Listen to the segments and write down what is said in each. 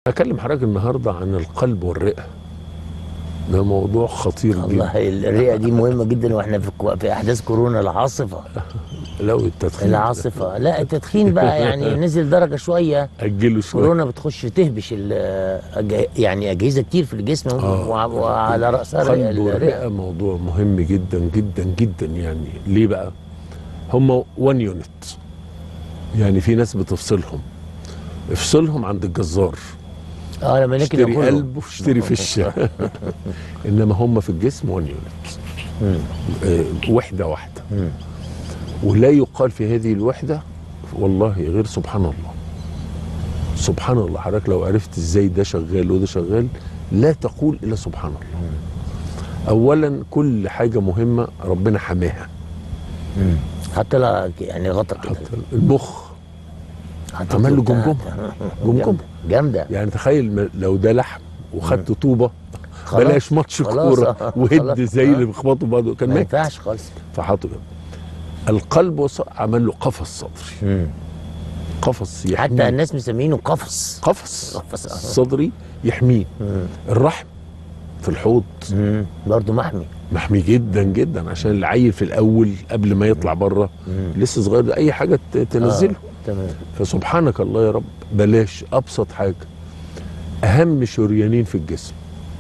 أكلم حضرتك النهارده عن القلب والرئة. ده موضوع خطير جدا. والله الرئة دي مهمة جدا، واحنا في أحداث كورونا العاصفة. لو التدخين العاصفة، لا التدخين بقى يعني نزل درجة شوية. أجله شوية. كورونا بتخش تهبش يعني أجهزة كتير في الجسم، وعلى رأسها القلب والرئة موضوع مهم جدا جدا جدا. يعني ليه بقى؟ هم 1 يونت. يعني في ناس بتفصلهم، افصلهم عند الجزار. لما ناكل اشتري قلب واشتري فشه. انما هم في الجسم 1 يونت. وحده واحده. ولا يقال في هذه الوحده والله غير سبحان الله. سبحان الله. حضرتك لو عرفت ازاي ده شغال وده شغال لا تقول الا سبحان الله. اولا كل حاجه مهمه ربنا حماها. حتى لا يعني غطى كده. حتى المخ عمل له جمجمه جامده. يعني تخيل لو ده لحم وخدت طوبه، بلاش ماتش كوره وهد زي اللي بيخبطوا بعض، كان ما ينفعش خالص. فحطوا القلب عمل له قفص صدري. قفص يحميه. حتى الناس مسمينه قفص صدري يحميه. الرحم في الحوض برضه محمي جدا جدا، عشان العيل في الاول قبل ما يطلع بره لسه صغير، ده اي حاجه تنزله. تمام. فسبحانك الله يا رب. بلاش ابسط حاجه، اهم شريانين في الجسم،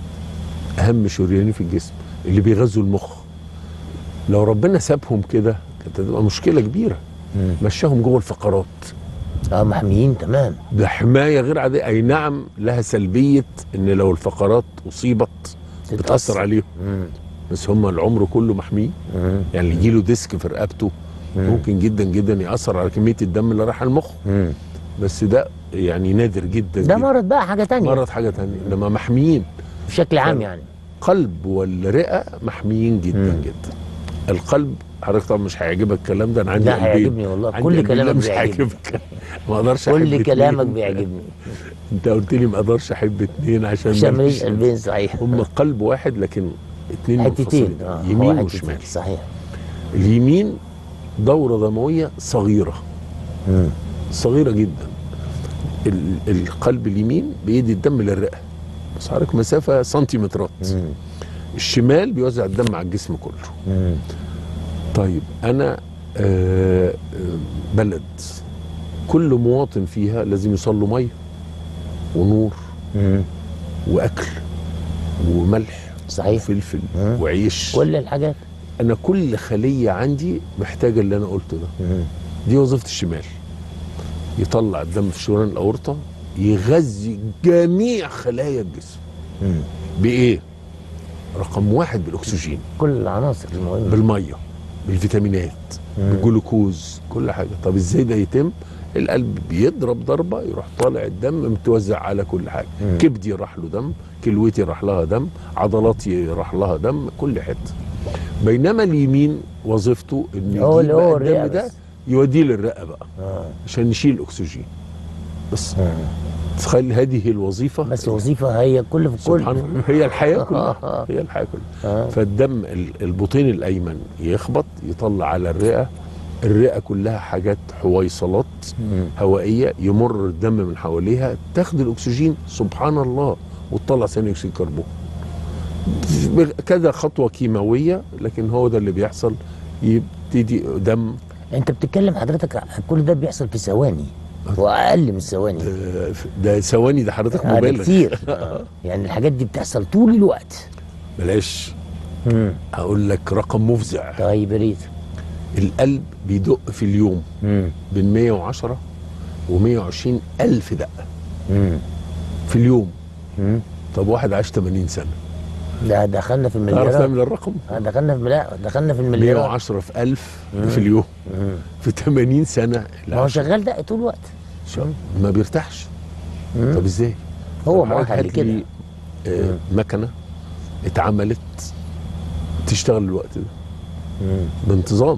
اللي بيغذوا المخ، لو ربنا سابهم كده كانت هتبقى مشكله كبيره. مشاهم جوه الفقرات. محميين تمام. ده حمايه غير عاديه. اي نعم لها سلبيه، ان لو الفقرات اصيبت بتاثر عليهم. بس هم العمر كله محميين. يعني اللي يجيله ديسك في رقبته ممكن جدا جدا ياثر على كميه الدم اللي رايحه المخ. بس ده يعني نادر جدا. ده مرض بقى حاجه ثانيه. انما محميين بشكل عام. يعني قلب والرئه محميين جدا جدا. القلب حضرتك طبعا مش هيعجبك الكلام ده، انا عندي قلبين. لا هيعجبني والله، كل كلامك مش هيعجبك. ما اقدرش احب كل كلامك بيعجبني. انت قلت لي ما اقدرش احب اتنين عشان ماليش قلبين. صحيح. هم قلب واحد لكن اتنين حتتين. يمين وشمال. صحيح. اليمين دوره دمويه صغيره. صغيره جدا. القلب اليمين بيدي الدم للرئه، بس حضرتك مسافه سنتيمترات. الشمال بيوزع الدم على الجسم كله. طيب انا بلد كل مواطن فيها لازم يوصل له ميه ونور واكل وملح. صحيح. وفلفل وعيش. كل الحاجات. انا كل خليه عندي محتاجه اللي انا قلته ده. دي وظيفه الشمال، يطلع الدم في شريان الاورطه، يغذي جميع خلايا الجسم. بايه؟ رقم 1 بالاكسجين، كل العناصر المهمه، بالميه، بالفيتامينات، بالجلوكوز، كل حاجه. طب ازاي ده يتم؟ القلب بيضرب ضربه يروح طالع الدم متوزع على كل حاجه. كبدي راح له دم، كلوتي راح لها دم، عضلاتي راح لها دم، كل حته. بينما اليمين وظيفته انه يجيب الدم ده يوديه للرئه بقى عشان يشيل الاكسجين بس. تخيل هذه الوظيفه. بس الوظيفه هي كل في كل. سبحان الله. هي الحياه كلها. هي الحياه كلها. فالدم البطين الايمن يخبط يطلع على الرئه. الرئه كلها حاجات حويصلات هوائيه، يمر الدم من حواليها تاخد الاكسجين سبحان الله وتطلع ثاني اكسيد الكربون. كذا خطوه كيماويه، لكن هو ده اللي بيحصل. يبتدي دم. انت بتتكلم حضرتك كل ده بيحصل في ثواني واقل من ثواني. ده ثواني، ده حضرتك مبالغ كتير. يعني الحاجات دي بتحصل طول الوقت. بلاش هقول لك رقم مفزع. طيب يا ريت. القلب بيدق في اليوم بين 110 و120 ألف دقة في اليوم. طب واحد عاش 80 سنة، ده دخلنا في المليارات. تعرف تعمل الرقم؟ دخلنا في المليارات. 110 في 1000 في اليوم في 80 سنة. ما هو شغال ده طول الوقت، ما بيرتاحش. طب ازاي؟ هو مؤهل كده. مكنة اتعملت تشتغل الوقت ده بانتظام.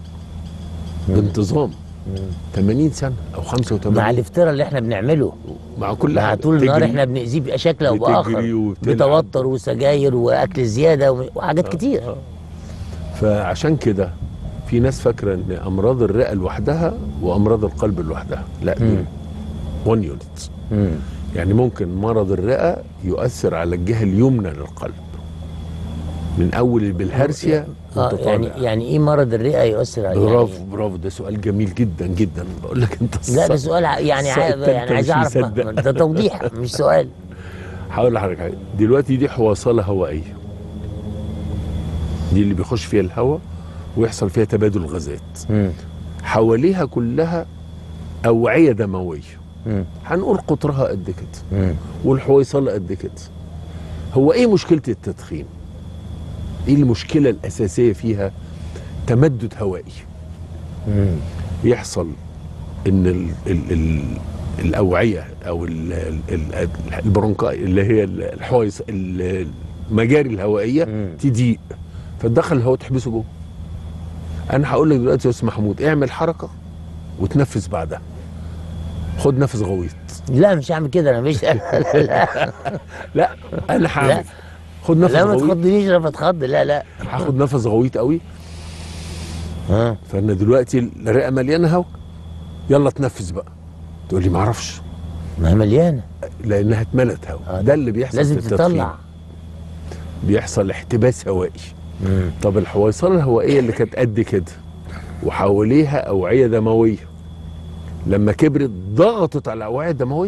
80 سنة او 85 مع الافتراء اللي احنا بنعمله، مع كل مع طول النهار احنا بنأذيه بشكل او باخر، بتوتر وسجاير واكل زياده وحاجات كتير. فعشان كده في ناس فاكره ان امراض الرئه لوحدها وامراض القلب لوحدها. لا، دي 1 يونت. يعني ممكن مرض الرئه يؤثر على الجهه اليمنى للقلب من اول البلهارسيا وانت طالع. يعني ايه مرض الرئه يؤثر على برافو يعني؟ برافو، ده سؤال جميل جدا جدا. بقول لك انت لا ده سؤال يعني عايز اعرف ده توضيح مش سؤال. هقول لحضرتك حاجه. دلوقتي دي حويصله هوائيه، دي اللي بيخش فيها الهواء ويحصل فيها تبادل غازات. حواليها كلها اوعيه دمويه، هنقول قطرها قد كده والحويصله قد كده. هو ايه مشكله التدخين؟ ايه المشكله الاساسيه فيها؟ تمدد هوائي. يحصل ان الاوعيه او البرونكاي اللي هي الحويص المجاري الهوائيه تضيق، فتدخل الهواء تحبسه جوه. انا هقول لك دلوقتي يا استاذ محمود اعمل حركه وتنفس بعدها. خد نفس غويط. لا مش هعمل كده، انا مش لا انا هعمل. خد نفس لا غويط. ما تخضنيش، لا ما تخض، لا هاخد نفس غويط قوي. فانا دلوقتي الرئه مليانه هواء، يلا تنفس بقى. تقول لي ما اعرفش، ما هي مليانه لانها اتملت هواء. ده اللي بيحصل لازم في التدخين. تطلع، بيحصل احتباس هوائي. طب الحويصله الهوائيه اللي كانت قد كده وحواليها اوعيه دمويه، لما كبرت ضغطت على الاوعيه الدمويه،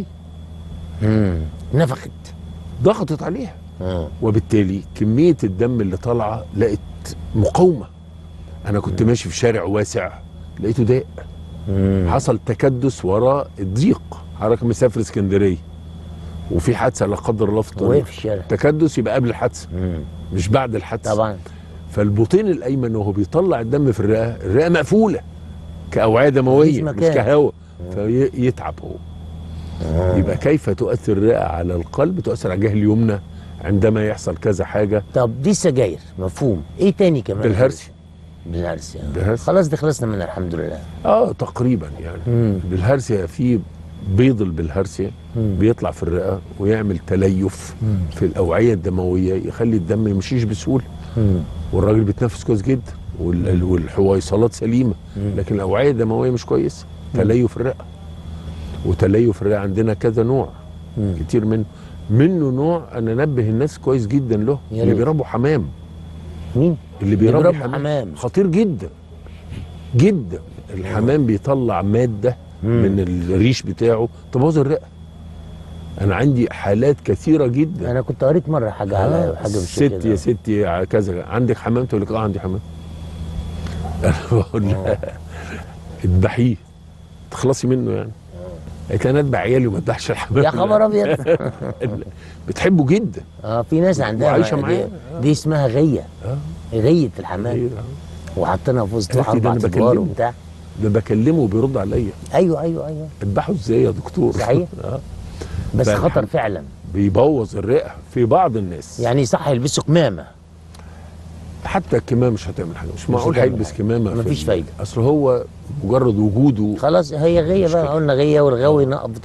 نفخت، ضغطت عليها. وبالتالي كميه الدم اللي طالعه لقت مقاومه. انا كنت ماشي في شارع واسع لقيته ضيق. حصل تكدس وراء الضيق. حضرتك مسافر اسكندريه وفي حادثه لا قدر الله في الطريق، وقف الشارع، تكدس يبقى قبل الحادثه مش بعد الحادثه طبعا. فالبطين الايمن وهو بيطلع الدم في الرئه مقفوله كاوعيه دمويه مش كهواء، فيتعب هو. يبقى كيف تؤثر الرئه على القلب؟ تؤثر على الجهه اليمنى عندما يحصل كذا حاجه. طب دي سجاير مفهوم، ايه تاني كمان؟ بالهرسي. بالهرسي خلاص دي خلصنا منها الحمد لله. تقريبا يعني. بالهرسي في بيض البلهارسيا بيطلع في الرئه ويعمل تليف في الاوعيه الدمويه، يخلي الدم ما يمشيش بسهوله. والراجل بيتنفس كويس جدا والحويصلات سليمه، لكن الاوعيه الدمويه مش كويسه. تليف الرئه. وتليف الرئه عندنا كذا نوع، كتير منه نوع انا انبه الناس كويس جدا له، اللي بيربوا حمام. مين؟ اللي بيربوا حمام خطير جدا جدا. الحمام بيطلع ماده من الريش بتاعه تبوظ الرئه. انا عندي حالات كثيره جدا. انا كنت قريت مره حاجه على حاجه بالشكل ست يا ستي كذا، عندك حمام؟ تقول لك عندي حمام. انا بقول لها اذبحيه تخلصي منه يعني. قالت انا اذبح عيالي وما اذبحش الحمام. يا خبر ابيض. بتحبه جدا. في ناس عندها وعايشه معايا. دي اسمها غيه. غيه الحمام. وحطينا في وسط 4 ادوار وبتاع. ده بكلمه وبيرد عليا. ايوه اذبحه ازاي يا دكتور؟ صحيح. بس خطر فعلا، بيبوظ الرئه في بعض الناس. يعني صح يلبسوا كمامه؟ حتى الكمامه مش هتعمل حاجه، مش معقول هيلبس كمامه. مفيش فايده. اصل هو مجرد وجوده خلاص هي غيه بقى، قلنا غيه والغوي نقب